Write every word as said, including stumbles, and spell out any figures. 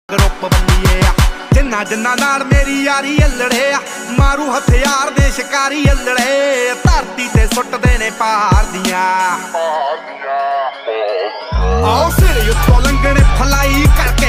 group बल्लीए जिन्ना जिन्ना नाल मेरी यारी अल्लड़े मारू हथियार दे शिकारी अल्लड़े धरती ते सुटदे ने पहाड़ दियां आओ सिर उत्तों लंघने फलाई कर